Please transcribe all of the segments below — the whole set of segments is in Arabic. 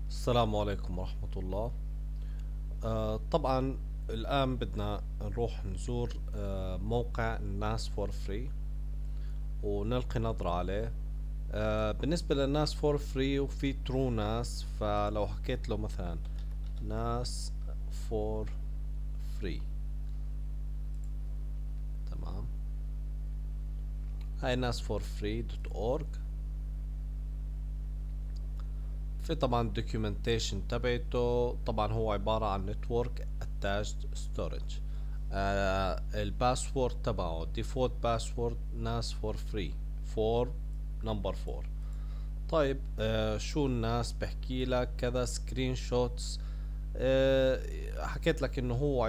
السلام عليكم ورحمة الله. طبعا الآن بدنا نروح نزور موقع الناس فور فري ونلقي نظرة عليه. بالنسبة للناس فور فري وفي ترو ناس، فلو حكيت له مثلا ناس فور فري، تمام. هاي ناس فور فري دوت اورج. في طبعا documentation تبعته، طبعا هو عبارة عن network attached storage. الباسورد تبعه default باسورد ناس فور فري فور نمبر فور. طيب شو الناس بحكي لك كذا سكرين شوتس. حكيت لك انه هو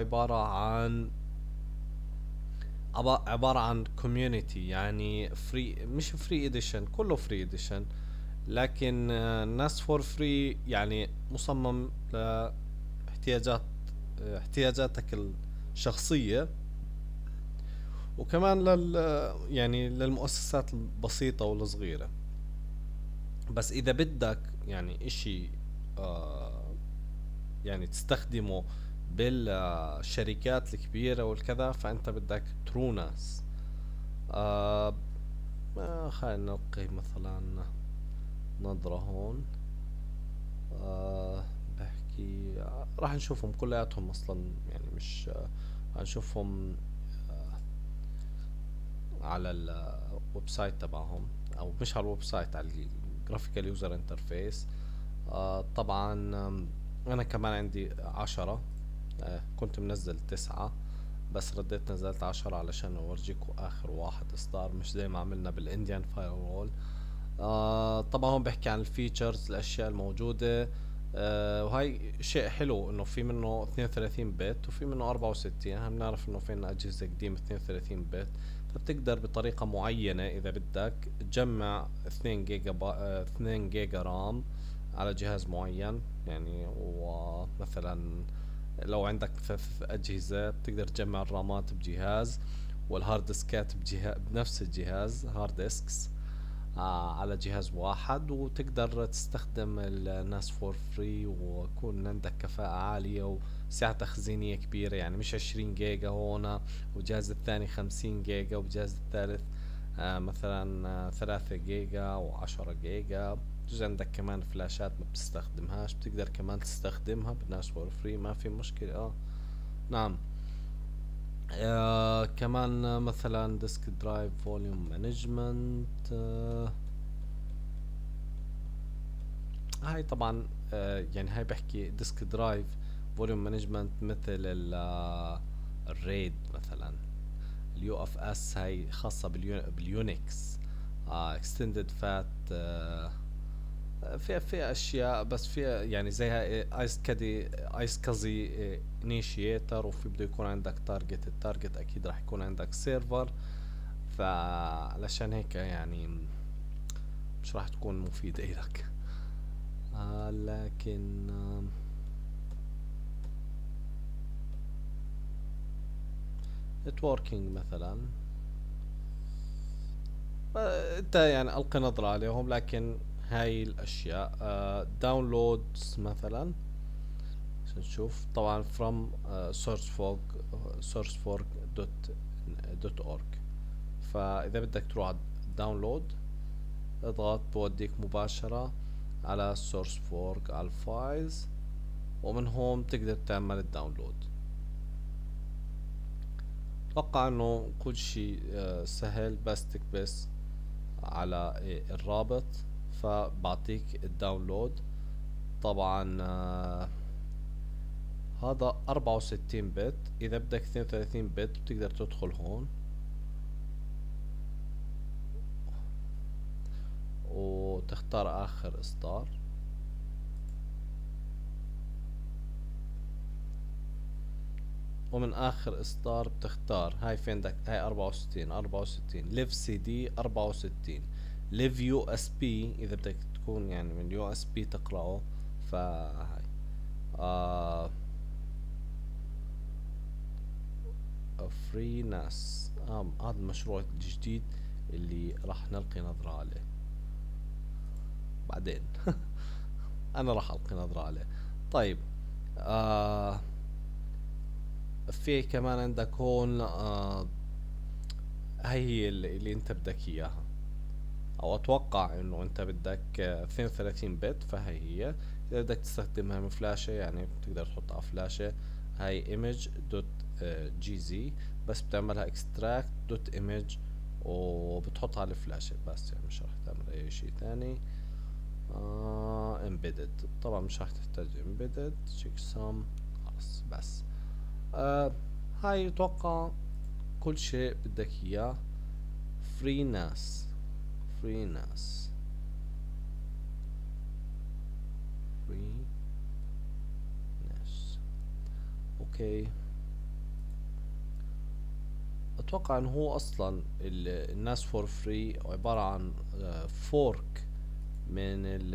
عبارة عن كوميونيتي، يعني فري، مش فري اديشن، كله فري اديشن، لكن الناس فور فري يعني مصمم لاحتياجات احتياجاتك الشخصية، وكمان يعني للمؤسسات البسيطة والصغيرة. بس إذا بدك يعني إشي آه، يعني تستخدمه بالشركات الكبيرة والكذا، فأنت بدك تروناس. آه خلينا نلقي مثلا نظرة هون. آه بحكي راح نشوفهم كلياتهم اصلا، يعني مش هنشوفهم على الويب سايت تبعهم، او مش على الويب سايت، على الجرافيكال يوزر انترفيس. طبعا انا كمان عندي 10. كنت منزل 9، بس رديت نزلت 10 علشان اورجيكم اخر واحد اصدار، مش زي ما عملنا بالانديان فاير. طبعا هون بحكي عن الفيتشرز، الاشياء الموجودة. وهي شيء حلو انه في منه 32 بت وفي منه 64. احنا بنعرف انه في عنا اجهزة قديمة 32 بت، فبتقدر بطريقة معينة اذا بدك تجمع 2 جيجا 2 جيجا رام على جهاز معين. يعني ومثلا لو عندك 3 أجهزة بتقدر تجمع الرامات بجهاز والهارد ديسكات بنفس الجهاز، هارد ديسكس على جهاز واحد، وتقدر تستخدم الناس فور فري، ويكون عندك كفاءة عالية وسعة تخزينية كبيرة. يعني مش 20 جيجا هون والجهاز الثاني 50 جيجا والجهاز الثالث مثلا 3 جيجا و10 جيجا. بجوز عندك كمان فلاشات ما بتستخدمهاش، بتقدر كمان تستخدمها بالناس فور فري، ما في مشكلة. نعم. كمان مثلا ديسك درايف فوليوم مانجمنت. هاي طبعا يعني هاي بحكي ديسك درايف فوليوم مانجمنت مثل الريد مثلا. اليو اف اس هاي خاصة باليونكس. اكستندد فات فيها اشياء، بس فيها يعني زيها ايس كدي ايس كازي انيشيتر، وفي بده يكون عندك تارجت. التارجت اكيد راح يكون عندك سيرفر، فعلشان هيك يعني مش راح تكون مفيدة إلك. لكن نتوركينج مثلا، انت يعني القي نظرة عليهم. لكن هاي الاشياء داونلودز مثلا عشان نشوف طبعا from sourceforge.org. فاذا بدك تروح على الداونلود اضغط، بوديك مباشرة على sourceforge على الفايلز، ومن هون تقدر تعمل الداونلود. اتوقع انه كل شيء سهل، بس تكبس على الرابط فبعطيك الداونلود. طبعا هذا 64 بت. اذا بدك 32 بت بتقدر تدخل هون وتختار اخر اصدار. ومن اخر اصدار بتختار هاي في عندك، هاي 64 ليف سي دي 64، ليف يو اس بي اذا بدك تكون يعني من يو اس بي تقرأه. فهاي آه فري ناس. هذا المشروع الجديد اللي راح نلقي نظرة عليه بعدين. انا راح القي نظرة عليه. طيب، آه في كمان عندك هون هي اللي انت بدك اياها، او اتوقع انه انت بدك 32 بت، فهي هي. اذا بدك تستخدمها من فلاشة يعني بتقدر تحطها على فلاشة. هاي image دوت جي زي، بس بتعملها extract دوت image وبتحطها على الفلاشة بس، يعني مش راح تعمل اي شيء تاني. embedded طبعا مش راح تحتاج embedded checksum، خلاص بس. آه هاي اتوقع كل شيء بدك اياه. فري ناس، فري ناس، فري ناس. اوكي، اتوقع انه هو اصلا الناس فور فري عبارة عن فورك من ال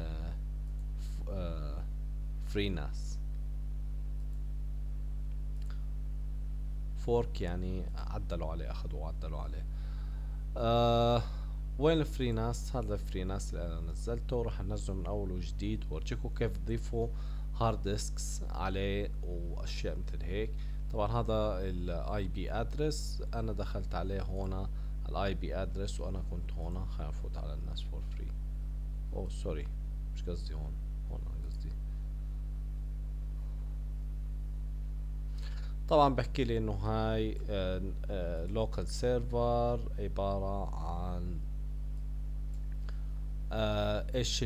فري ناس. فورك يعني عدلوا عليه، اخذوا وعدلوا عليه. آه وين الفري ناس؟ هذا الفري ناس اللي انا نزلته، راح انزله من اول وجديد وارجيكم كيف تضيفوا هارد ديسكس عليه واشياء مثل هيك. طبعا هذا الاي بي ادرس، انا دخلت عليه هنا الاي بي ادرس وانا كنت هنا. خلينا نفوت على الناس فور فري. اوه سوري، مش قصدي هون، هون أنا قصدي. طبعا بحكي لي انه هاي لوكال سيرفر عبارة عن ايش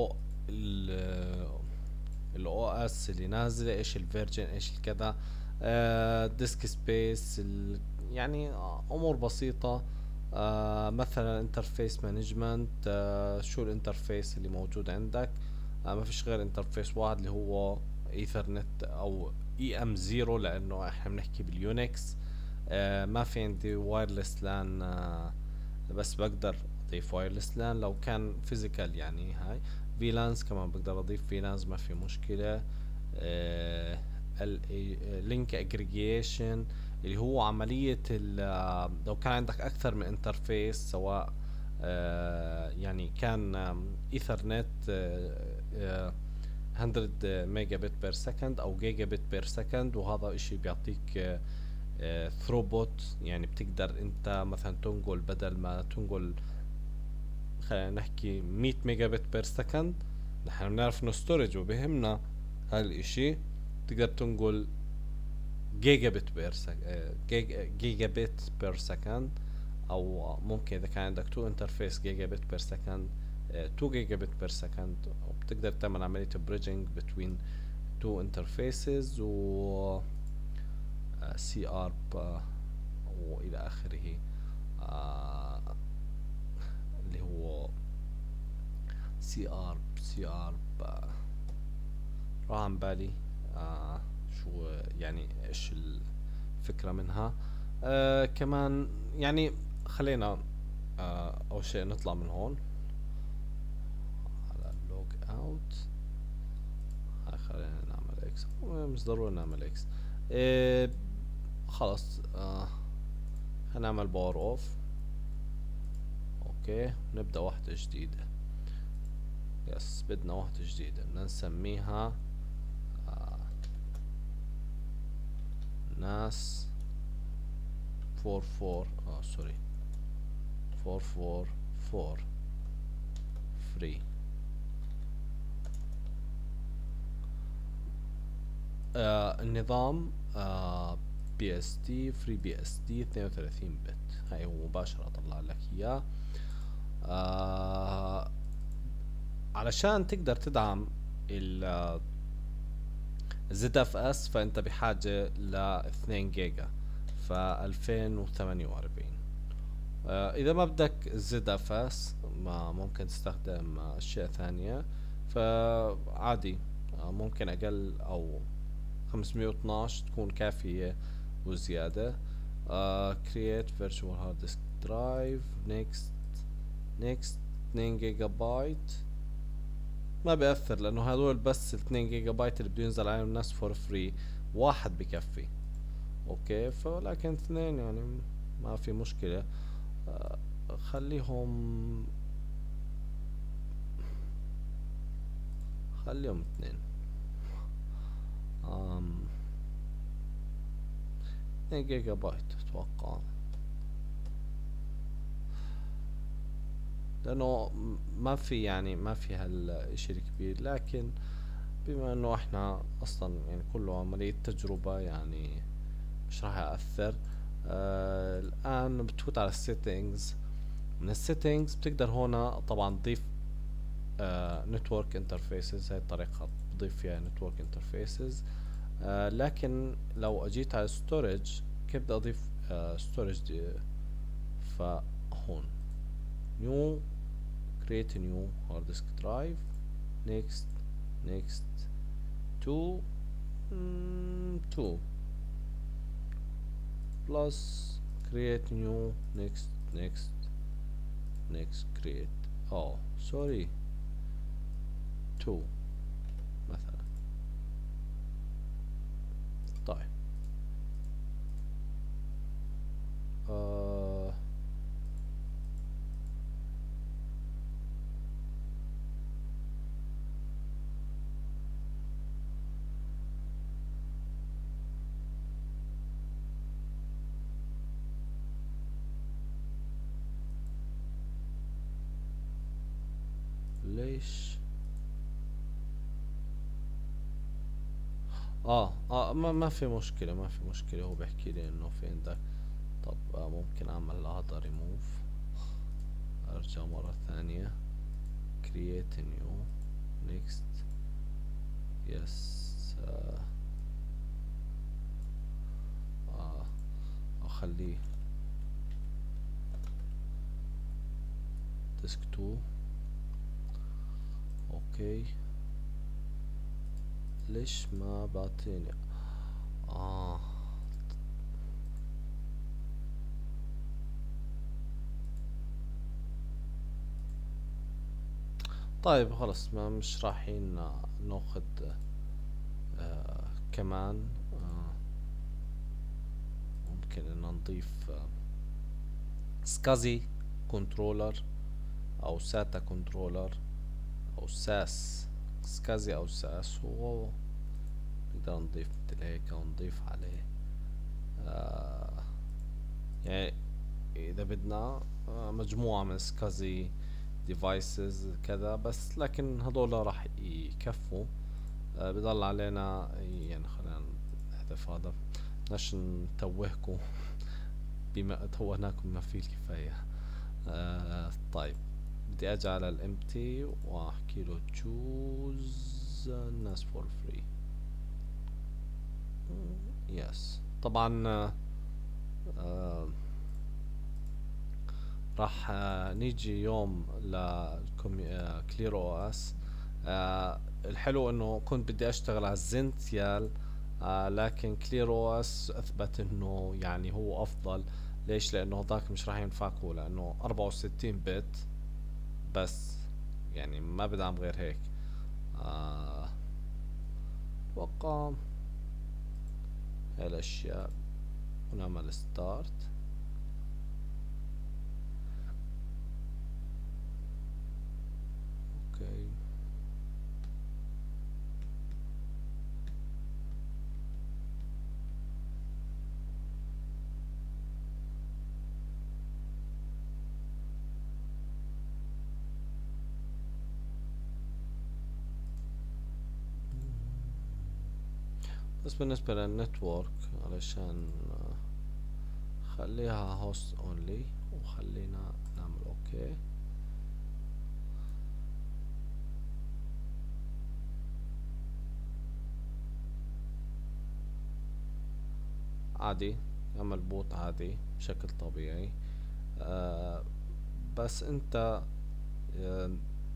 الاو اس اللي نازله، ايش الفيرجن، ايش الكذا، ديسك سبيس، يعني امور بسيطه. مثلا انترفيس مانجمنت، شو الانترفيس اللي موجود عندك. ما فيش غير انترفيس واحد اللي هو ايثرنت او اي ام 0، لانه احنا بنحكي باليونكس. ما في عندي وايرلس لان، بس بقدر اضيف وايرلس لان لو كان فيزيكال. يعني هاي فيلانس كمان بقدر اضيف فيلانس، ما في مشكلة. لينك اجريجيشن اللي هو عملية لو كان عندك اكثر من انترفيس، سواء يعني كان ايثرنت 100 ميجا بت بير سكند او جيجا بت بير سكند، وهذا اشي بيعطيك ثروبوت. يعني بتقدر انت مثلا تنقل، بدل ما تنقل خلينا نحكي 100 ميجا بت بير سكند، نحن بنعرف انه ستورج وبهمنا هالاشي، تقدر تنقل جيجا بت بير جيجا بت بير سكند. او ممكن اذا كان عندك تو انترفيس جيجا بت بير سكند، 2 جيجا بت بير سكند، وبتقدر تعمل عملية بريدجنج بين تو انترفيسز و سي ارب والى اخره. آه اللي هو سي ارب راح عن بالي شو يعني، ايش الفكرة منها. كمان يعني خلينا اول شيء نطلع من هون على اللوج اوت. هاي خلينا نعمل اكس، مش ضروري نعمل اكس. آه خلص، هنعمل باور اوف. اوكي، نبدأ واحدة جديدة. يس، بدنا واحدة جديدة بدنا نسميها آه ناس 44 سوري 444 فري. النظام بي اس تي فري، بي اس تي 32 بت. هاي هو مباشرة اطلع لك اياه. آه علشان تقدر تدعم ال زد اف اس، فانت بحاجة ل 2 جيجا، ف 2048. اذا ما بدك زد اف اس، ما ممكن تستخدم اشياء ثانية، فعادي ممكن اقل، او 512 تكون كافية وزيادة. create virtual hard disk drive next 2 جيجا بايت. ما بيأثر لأنه هذول بس 2 جيجا بايت اللي بده ينزل عليهم الناس فور فري، واحد بكفي. اوكي، فلكن اثنين يعني ما في مشكلة. آه خليهم خليهم 2. 2 جيجا بايت اتوقع، لانه ما في هالاشي الكبير. لكن بما انه احنا اصلا يعني كله عملية تجربة، يعني مش راح يأثر. الان بتفوت على السيتنجز. من السيتنجز بتقدر هنا طبعا تضيف نتورك انترفيسز. هاي الطريقة بضيف فيها نتورك انترفيسز. لكن لو اجيت على ستورج، كيف بدي اضيف ستورج؟ فهون new create a new hard disk drive. next next to 2 plus create new next next next create sorry 2 مثلا. طيب آه ليش ما في مشكلة، ما في مشكلة. هو بيحكي لي انه في عندك. طب ممكن اعمل هذا ريموف، ارجع مرة ثانية create a new next yes. اخليه disk 2. اوكي ليش ما بعطيني؟ اه طيب خلص، ما مش رايحين ناخد كمان. ممكن ان نضيف سكازي كنترولر او ساتا كنترولر او ساس. سكازي او ساس، نقدر نضيف مثل هيك او نضيف عليه يعني اذا بدنا مجموعة من سكازي ديفايسز كذا بس. لكن هذول راح يكفوا. بضل علينا يعني خلينا نحذف هذا بدناش نتوهكم بما توهناكم ما فيه الكفاية. طيب بدي اجي على الامتي واحكي له choose الناس for free. يس طبعا راح نيجي يوم لكلير او اس. الحلو انه كنت بدي اشتغل على الزنتيال، لكن كلير او اس اثبت انه يعني هو افضل. ليش؟ لانه هذاك مش راح ينفعكوا، لانه 64 بت بس، يعني ما بدعم غير هيك. اتوقع هاي الاشياء. ونعمل ستارت. اوكي بس بالنسبة للنتورك علشان خليها هوست اونلي، وخلينا نعمل اوكي. عادي يعمل بوت عادي بشكل طبيعي. بس انت آه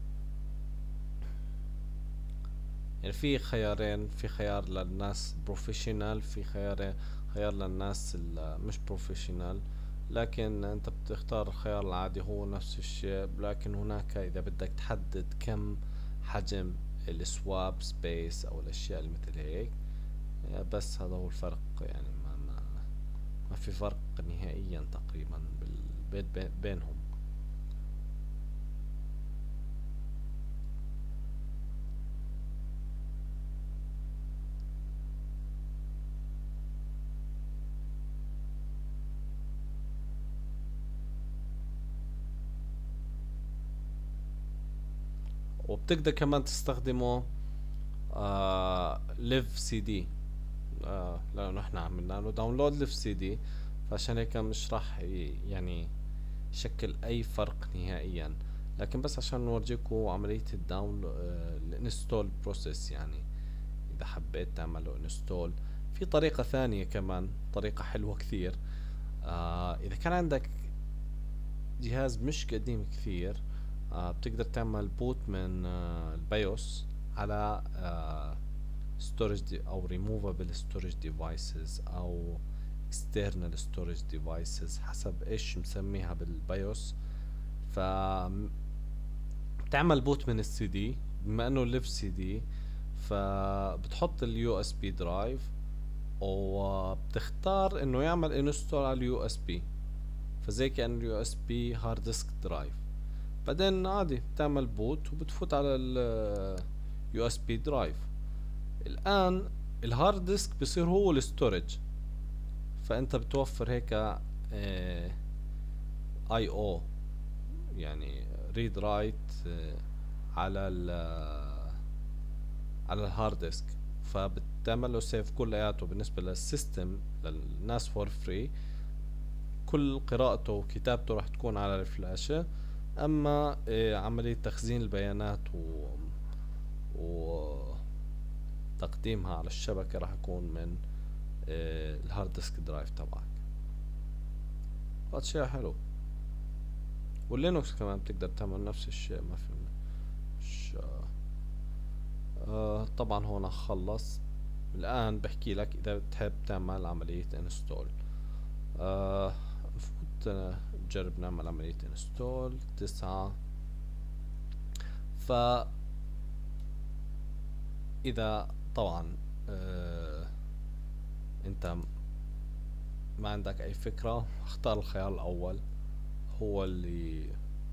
يعني في خيارين. في خيار للناس بروفيشنال، في خيار للناس مش بروفيشنال. لكن انت بتختار الخيار العادي هو نفس الشيء. لكن هناك اذا بدك تحدد كم حجم السواب سبيس او الاشياء اللي مثل هيك. بس هذا هو الفرق. يعني ما في فرق نهائيا تقريبا بينهم. وبتقدر كمان تستخدمه ليف سي دي، لانه احنا عملنا له داونلود ليف سي دي، فعشان هيك مش راح يعني يشكل اي فرق نهائيا. لكن بس عشان نورجيكم عملية الداون الانستول بروسيس، يعني اذا حبيت تعمل له انستول في طريقة ثانية كمان، طريقة حلوة كثير. اذا كان عندك جهاز مش قديم كثير، بتقدر تعمل بوت من البيوس على storage او removable storage devices او external storage devices، حسب ايش مسميها بالبيوس. ف بتعمل بوت من السي دي، بما انه ليف سي دي، فبتحط اليو اس بي درايف وبتختار انه يعمل انستول على اليو اس بي، فزي كأن اليو اس بي هارد ديسك درايف. بعدين عادي بتعمل بوت وبتفوت على اليو اس بي درايف. الان الهارد ديسك بصير هو الستورج، فانت بتوفر هيك اي او، يعني ريد رايت على على الهارد ديسك، فبتعمل له سيف كلياته بالنسبة للسيستم للناس فور فري. كل قراءته وكتابته راح تكون على الفلاشة، اما عملية تخزين البيانات وتقديمها على الشبكة راح يكون من الهارد ديسك درايف تبعك. هذا شيء حلو. واللينوكس كمان بتقدر تعمل نفس الشيء، ما في مش طبعا هون خلص. الان بحكي لك اذا بتحب تعمل عملية انستول. نفوت نجرب نعمل عملية انستول 9. ف اذا طبعا انت ما عندك اي فكرة، اختار الخيار الاول، هو اللي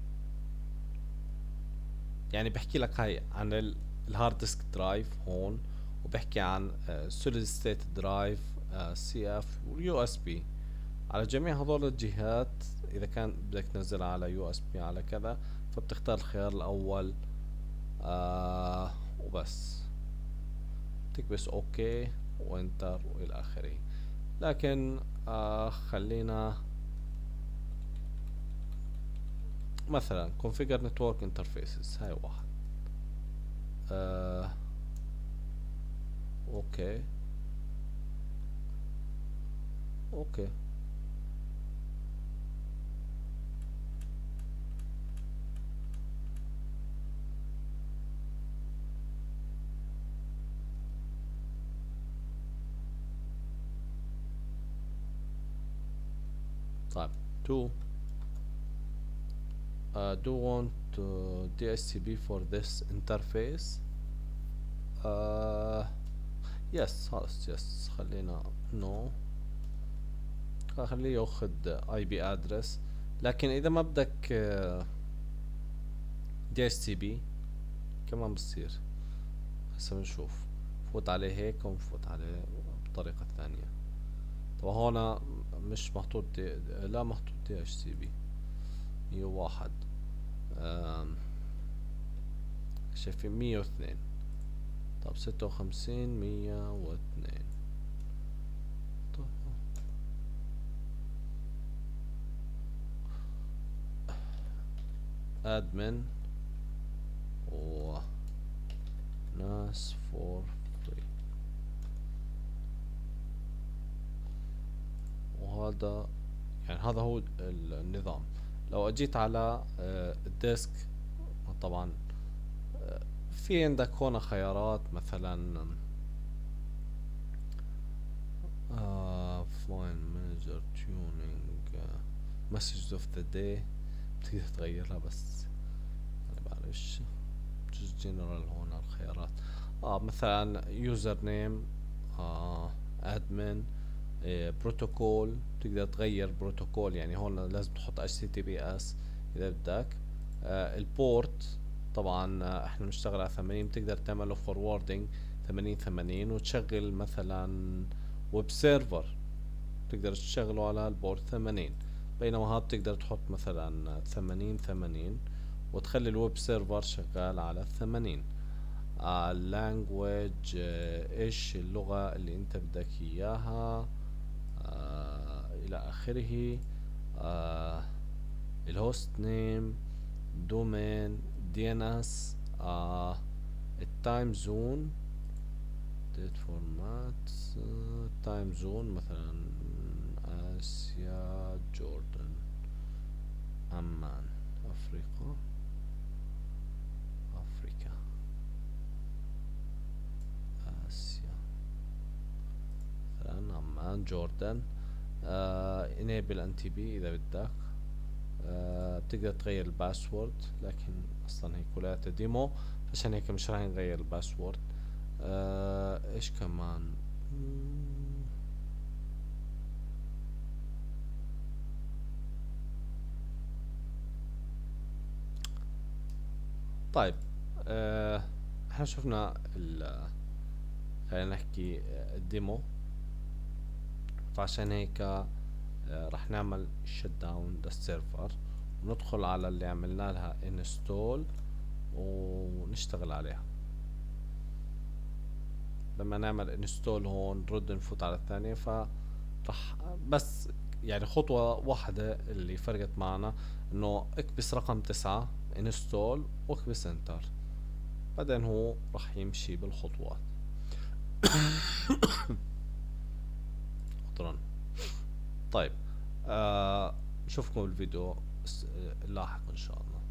يعني بحكي لك هاي عن الهارد ديسك درايف هون، وبحكي عن سوليد ستيت درايف سي اف ويو اس بي. على جميع هذول الجهات اذا كان بدك تنزلها على يو اس بي على كذا، فبتختار الخيار الاول وبس تكبس اوكي وانتر والى اخره. لكن خلينا مثلا configure network interfaces، هاي واحد. اوكي اوكي طيب to do want DHCP for this interface. yes خلاص yes، خلينا no، خليه ياخذ اي بي ادرس. لكن اذا ما بدك DHCP كمان بصير. هسه بنشوف، فوت عليه هيك ونفوت عليه بطريقة ثانية. طبعا هون مش محطوط لا محطوط DHCP 101. شايفين 102. طب 56 102. طب admin و ناس for free. وهذا يعني هذا هو النظام. لو اجيت على الديسك، طبعا في عندك هنا خيارات مثلا فاين مانجر تيونينج مسجز اوف ذا داي، بتقدر تغيرها بس يعني معلش جزء جنرال. هنا الخيارات مثلا يوزر نيم ادمن بروتوكول، تقدر تغير بروتوكول، يعني هون لازم تحط HTTPS اذا بدك. البورت طبعا احنا بنشتغل على 80، بتقدر تعمله فوروردنج 80 وتشغل مثلا ويب سيرفر تقدر تشغله على البورت 80، بينما هذا بتقدر تحط مثلا 80 وتخلي الويب سيرفر شغال على 80. اللانجويج ايش اللغة اللي انت بدك اياها، الى اخره. آه الهوست نيم، دومين، دي ان اس، التايم زون، ديت فورمات، تايم زون مثلا اسيا، جوردن، عمان، افريقيا، افريكا، اسيا، مثلا عمان، جوردن. enable NTP اذا بدك. بتقدر تغير الباسورد، لكن اصلا هي كلها ديمو، عشان هيك مش راح نغير الباسورد. ايش كمان؟ طيب. احنا شفنا خلينا نحكي الديمو، فعشان هيك راح نعمل شت داون للسيرفر، وندخل على اللي عملنا لها انستول ونشتغل عليها. لما نعمل انستول هون نرد نفوت على الثانية، فرح بس يعني خطوة واحدة اللي فرقت معنا، انه اكبس رقم 9 انستول واكبس انتر، بعدين هو راح يمشي بالخطوات. عذرا. طيب. نشوفكم بالفيديو اللاحق ان شاء الله.